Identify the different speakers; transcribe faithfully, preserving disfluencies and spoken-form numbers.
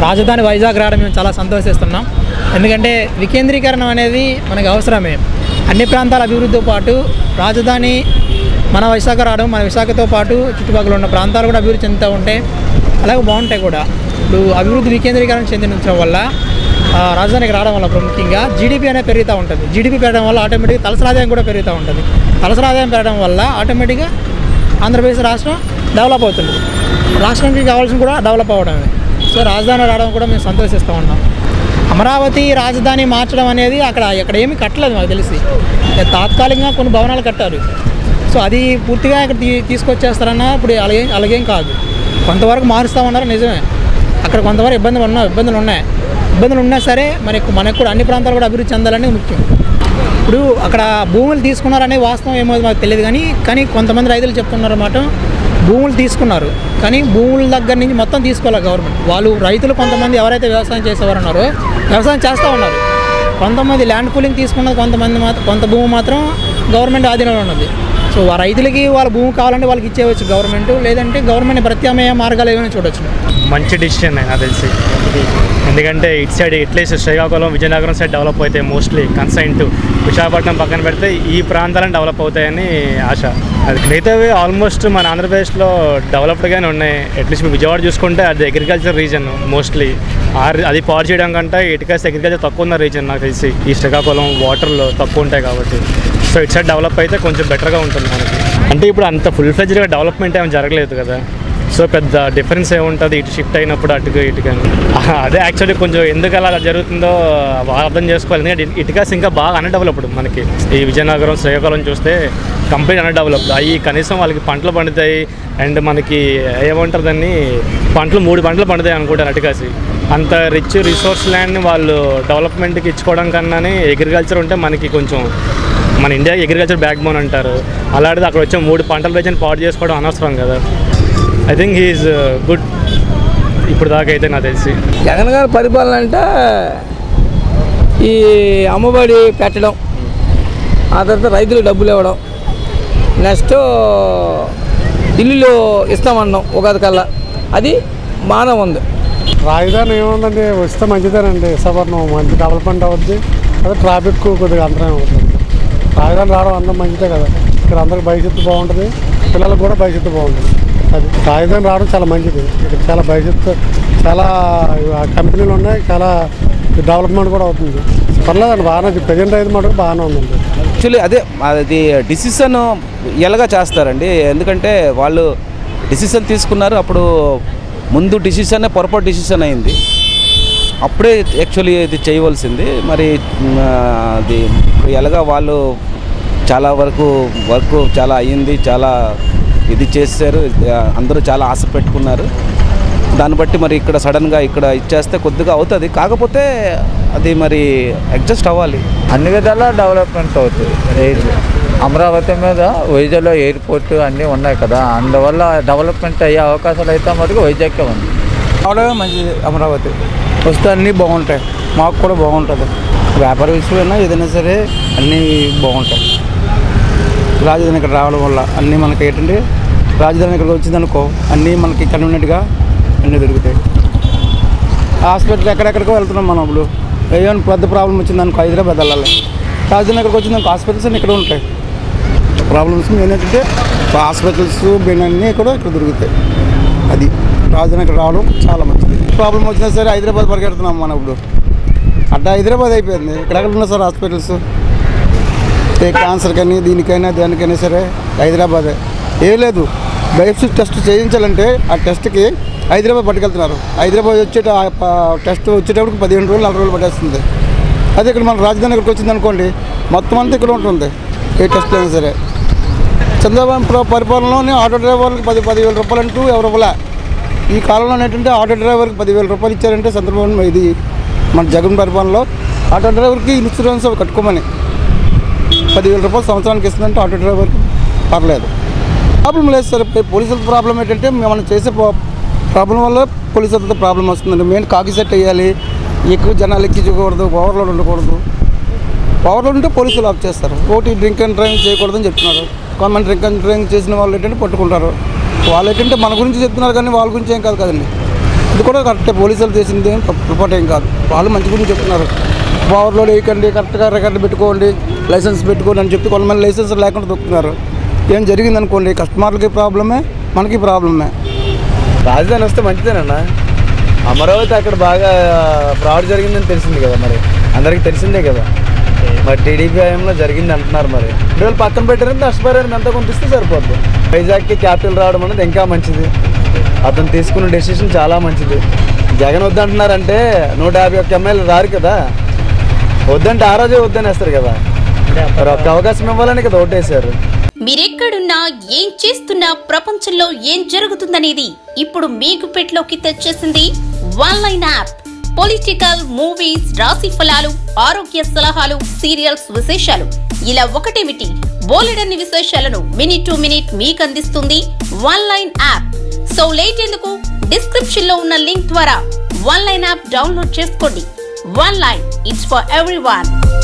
Speaker 1: రాజధాని వైజాగ్ రావడం మేము చాలా సంతోషిస్తున్నాం. ఎందుకంటే వికేంద్రీకరణ అనేది మనకు అవసరమే. అన్ని ప్రాంతాల అభివృద్ధితో పాటు రాజధాని మన విశాఖ రావడం, మన విశాఖతో పాటు చుట్టుపక్కల ఉన్న ప్రాంతాలు కూడా అభివృద్ధి చెందుతూ ఉంటే అలాగే బాగుంటాయి కూడా. ఇప్పుడు అభివృద్ధి వికేంద్రీకరణ చెందించడం వల్ల రాజధానికి రావడం వల్ల ముఖ్యంగా జీడిపి అనేది పెరుగుతూ ఉంటుంది. జీడిపి పెరగడం వల్ల ఆటోమేటిక్గా తలసరి ఆదాయం కూడా పెరుగుతూ ఉంటుంది. తలసరి ఆదాయం పెరగడం వల్ల ఆటోమేటిక్గా ఆంధ్రప్రదేశ్ రాష్ట్రం డెవలప్ అవుతుంది. రాష్ట్రానికి కావాల్సిన కూడా డెవలప్ అవ్వడమే. సో రాజధాని రావడం కూడా మేము సంతోషిస్తూ ఉన్నాం. అమరావతి రాజధాని మార్చడం అనేది అక్కడ ఇక్కడ ఏమీ కట్టలేదు మాకు తెలిసి. తాత్కాలికంగా కొన్ని భవనాలు కట్టారు. సో అది పూర్తిగా ఇక్కడ తీ తీసుకొచ్చేస్తారన్నా ఇప్పుడు అలాగే అలాగేం కాదు. కొంతవరకు మారుస్తామన్నారు నిజమే. అక్కడ కొంతవరకు ఇబ్బందులు ఉన్నా ఇబ్బందులు ఉన్నాయి ఇబ్బందులు ఉన్నా సరే మనకు మనకు కూడా అన్ని ప్రాంతాలు కూడా అభివృద్ధి చెందాలని ముఖ్యం. ఇప్పుడు అక్కడ భూములు తీసుకున్నారనే వాస్తవం ఏమో మాకు తెలియదు. కానీ కానీ కొంతమంది రైతులు చెప్తున్నారు అన్నమాట, భూములు తీసుకున్నారు కానీ భూముల దగ్గర నుంచి మొత్తం తీసుకోవాలి గవర్నమెంట్. వాళ్ళు రైతులు కొంతమంది ఎవరైతే వ్యవసాయం చేసేవారు ఉన్నారో వ్యవసాయం చేస్తూ ఉన్నారు. కొంతమంది ల్యాండ్ పూలింగ్ తీసుకున్నది, కొంతమంది మాత్రం కొంత భూమి మాత్రం గవర్నమెంట్ ఆధీనంలో ఉన్నది. సో ఆ రైతులకి వాళ్ళ భూమి కావాలంటే వాళ్ళకి ఇచ్చేవచ్చు గవర్నమెంట్, లేదంటే గవర్నమెంట్ ప్రత్యామ్నాయ మార్గాలు ఏమైనా చూడొచ్చు.
Speaker 2: మంచి డిసిషన్ నాకు తెలిసి. ఎందుకంంటే ఇటు side at least Srikakulam Vizianagaram side develop అవుతాయి మోస్ట్లీ. కన్సైన్ విశాఖపట్నం పక్కన పెడితే ఈ ప్రాంతాలను డెవలప్ అవుతాయని ఆశ. అది మిగతావి ఆల్మోస్ట్ మన ఆంధ్రప్రదేశ్లో డెవలప్డ్గానే ఉన్నాయి. అట్లీస్ట్ మీ విజయవాడ చూసుకుంటే అది అగ్రికల్చర్ రీజన్ మోస్ట్లీ. అది పాడు చేయడం కంటే ఇటుకాసి అగ్రికల్చర్ తక్కువ ఉన్న రీజన్ నాకు తెలిసి. ఈ శ్రీకాకుళం వాటర్లో తక్కువ ఉంటాయి కాబట్టి. సో ఇటు సైడ్ డెవలప్ అయితే కొంచెం బెటర్గా ఉంటుంది మనకి. అంటే ఇప్పుడు అంత ఫుల్ ఫ్లెడ్జ్గా డెవలప్మెంట్ ఏమైనా జరగలేదు కదా. సో పెద్ద డిఫరెన్స్ ఏముంటుంది ఇటు షిఫ్ట్ అయినప్పుడు అటుగా ఇటుకని. అదే యాక్చువల్లీ కొంచెం ఎందుకు అలా జరుగుతుందో అర్థం చేసుకోవాలి. ఎందుకంటే ఇటుకాస్ ఇంకా బాగా అన్డెవలప్డ్ మనకి. ఈ విజయనగరం శ్రీకాకుళం చూస్తే కంప్లీట్ అన్డెవలప్డ్. అవి కనీసం వాళ్ళకి పంటలు పండుతాయి అండ్ మనకి ఏమంటారు దాన్ని పంటలు మూడు పంటలు పండుతాయి అనుకుంటారు అటుకాసి. అంత రిచ్ రిసోర్స్ ల్యాండ్ని వాళ్ళు డెవలప్మెంట్కి ఇచ్చుకోవడం కన్నానే అగ్రికల్చర్ ఉంటే మనకి కొంచెం మన ఇండియా అగ్రికల్చర్ బ్యాక్ బోన్ అంటారు. అలాంటిది అక్కడ వచ్చే మూడు పంటల రేజన్ పాడు చేసుకోవడం అనవసరం కదా. ఐ థింక్ హీఈస్ గుడ్ ఇప్పుడు దాకా అయితే నాకు తెలిసి.
Speaker 3: జగన్ గారి పరిపాలన అంటే ఈ అమ్మఒడి పెట్టడం, ఆ తర్వాత రైతులు డబ్బులు ఇవ్వడం, నెక్స్ట్ ఇల్లులు ఇస్తామన్నాం ఉగాది కల్లా, అది బాగానే ఉంది.
Speaker 4: రాజధాని ఏముందండి, వస్తే మంచిదేనండి. విశాఖపట్నం మంచి డెవలప్మెంట్ అవుద్ది. అదే ట్రాఫిక్ కొద్దిగా అంతరం అవుతుంది. రాజధాని రావడం అందరం మంచిదే కదా. ఇక్కడ అందరికి భవిష్యత్తు బాగుంటుంది, పిల్లలకు కూడా భవిష్యత్తు బాగుంటుంది. అది రాజధాని రావడం చాలా మంచిది. ఇక్కడ చాలా భవిష్యత్తు, చాలా కంపెనీలు ఉన్నాయి, చాలా డెవలప్మెంట్ కూడా అవుతుంది. పర్లేదండి, బాగానే ప్రజెంట్ అయితే మటుకు బాగానే ఉందండి.
Speaker 5: యాక్చువల్లీ అదే అది డిసిషన్ ఎలాగా చేస్తారండి. ఎందుకంటే వాళ్ళు డిసిషన్ తీసుకున్నారు, అప్పుడు ముందు డిసిషన్ పొరపాటు డిసిషన్ అయింది, అప్పుడే యాక్చువల్లీ ఇది చేయవలసింది. మరి అది ఎలాగా వాళ్ళు చాలా వరకు వర్క్ చాలా అయ్యింది, చాలా ఇది చేశారు, అందరూ చాలా ఆశ పెట్టుకున్నారు. దాన్ని బట్టి మరి ఇక్కడ సడన్గా ఇక్కడ ఇచ్చేస్తే కొద్దిగా అవుతుంది. కాకపోతే అది మరి అడ్జస్ట్ అవ్వాలి.
Speaker 6: అన్ని విధాలా డెవలప్మెంట్ అవుతుంది. రైలు అమరావతి మీద వైజాగ్లో ఎయిర్పోర్ట్ అన్నీ ఉన్నాయి కదా, అందువల్ల డెవలప్మెంట్ అయ్యే అవకాశాలు అయితే మటుకు వైజాగ్కే ఉంది.
Speaker 3: అవడమే మంచిది. అమరావతి వస్తే అన్నీ బాగుంటాయి, మాకు కూడా బాగుంటుంది. వ్యాపార విషయమైనా ఏదైనా సరే అన్నీ బాగుంటాయి. రాజధాని ఇక్కడ రావడం వల్ల అన్నీ మనకి ఏంటంటే రాజధాని ఇక్కడికి వచ్చిందనుకో అన్నీ మనకి కన్వీనియంట్గా అన్నీ దొరుకుతాయి. హాస్పిటల్ ఎక్కడెక్కడికో వెళ్తున్నాం మనం. ఇప్పుడు ఏమైనా పెద్ద ప్రాబ్లం వచ్చిందనుకో హైదరాబాద్ వెళ్ళాలి, రాజధాని ఇక్కడికి వచ్చిందనుకో హాస్పిటల్స్ అన్నీ ఇక్కడ ఉంటాయి. ప్రాబ్లమ్స్ ఏంటంటే హాస్పిటల్స్ బిల్ అన్నీ కూడా ఇక్కడ దొరుకుతాయి. అది రాజధాని ఇక్కడ రావడం చాలా మంచిది. ప్రాబ్లం వచ్చినా సరే హైదరాబాద్ పరిగెడుతున్నాం మనం. ఇప్పుడు అడ్డా హైదరాబాద్ అయిపోయింది. ఇక్కడెక్కడ ఉన్నా సార్ హాస్పిటల్స్, ఏ క్యాన్సర్ కానీ దీనికైనా దానికైనా సరే హైదరాబాదే. ఏం లేదు, బయోప్సీ టెస్ట్ చేయించాలంటే ఆ టెస్ట్కి హైదరాబాద్ పట్టుకెళ్తున్నారు. హైదరాబాద్ వచ్చే టెస్ట్ వచ్చేటప్పటికి పదిహేను రోజులు నలభై రోజులు పట్టేస్తుంది. అదే ఇక్కడ మన రాజధాని ఇక్కడికి వచ్చింది అనుకోండి, మొత్తం అంతా ఇక్కడ ఉంటుంది. ఏ టెస్ట్ అయినా సరే. చంద్రబాబు పరిపాలనలోనే ఆటో డ్రైవర్లకు పది పదివేల రూపాయలు అంటూ ఎవరు ఇవ్వలే. ఈ కాలంలో ఏంటంటే ఆటో డ్రైవర్కి పదివేల రూపాయలు ఇచ్చారంటే చంద్రబాబు ఇది మన జగన్ పరిపాలనలో ఆటో డ్రైవర్కి ఇన్సూరెన్స్ కట్టుకోమని పదివేల రూపాయలు సంవత్సరానికి ఇస్తుందంటే ఆటో డ్రైవర్కి పర్లేదు. ప్రాబ్లం లేదు సార్. పోలీసులతో ప్రాబ్లం ఏంటంటే మనం చేసే ప్రాబ్లం వల్ల పోలీసులతో ప్రాబ్లం వస్తుందండి. మెయిన్ కాకి సెట్ వేయాలి, ఎక్కువ జనాలు ఎక్కించకూడదు, ఓవర్లోడ్ ఉండకూడదు. ఓవర్లోడ్ ఉంటే పోలీసులు ఆఫ్ చేస్తారు. ఒకటి డ్రింక్ అండ్ డ్రైవింగ్ చేయకూడదని చెప్తున్నారు. కొంతమంది డ్రింక్ అండ్ డ్రైవింగ్ చేసిన వాళ్ళు ఏంటంటే పట్టుకుంటారు. వాళ్ళు ఏంటంటే మన గురించి చెప్తున్నారు కానీ వాళ్ళ గురించి ఏం కాదు కదండి. ఇది కూడా కరెక్టే, పోలీసులు చేసింది ఏం తప్పు ఏం కాదు, వాళ్ళు మంచి గురించి చెప్తున్నారు. ఓవర్లోడ్ వేయకండి, కరెక్ట్గా రికార్డు పెట్టుకోండి, లైసెన్స్ పెట్టుకోండి అని చెప్పి కొంతమంది లైసెన్స్ లేకుండా దొక్కుతున్నారు. ఏం జరిగింది అనుకోండి, కస్టమర్లకి ప్రాబ్లమే, మనకి ప్రాబ్లమే.
Speaker 7: రాజధాని వస్తే మంచిదేనన్నా. అమరావతి అక్కడ బాగా ఫ్రాడ్ జరిగిందని తెలిసింది కదా, మరి అందరికీ తెలిసిందే కదా. మరి టీడీపీ హయాంలో జరిగింది అంటున్నారు. మరి రెండు వేలు పక్కన పెట్టారంటే నష్టపరిహారం ఎంత పంపిస్తే సరిపోద్ది. వైజాగ్కి క్యాపిటల్ రావడం అనేది ఇంకా మంచిది. అతను తీసుకున్న డెసిషన్ చాలా మంచిది. జగన్ వద్దంటున్నారంటే నూట యాభై ఒక్క ఎమ్మెల్యే రారు కదా, వద్దంటే ఆ రోజే వద్దనేస్తారు కదా. మరి ఒక్క అవకాశం ఇవ్వాలని కదా ఓటేశారు.
Speaker 8: మీరెక్కడున్నా ఏం చేస్తున్నా ప్రపంచంలో ఏం జరుగుతుందనేది ఇప్పుడు మీకు పెట్లోకి తెచ్చేసింది one line app. Political, movies, రాశి ఫలాలు, ఆరోగ్య సలహాలు, సీరియల్స్ విశేషాలు, ఇలా ఒకటేమిటి బోలెడన్ని విశేషాలను మినిట్ టు మినిట్ మీకు అందిస్తుంది one line app. So late ఎందుకు, డిస్క్రిప్షన్ లో ఉన్న లింక్ ద్వారా వన్ లైన్ యాప్ డౌన్లోడ్ చేసుకోండి. One line, it's for everyone.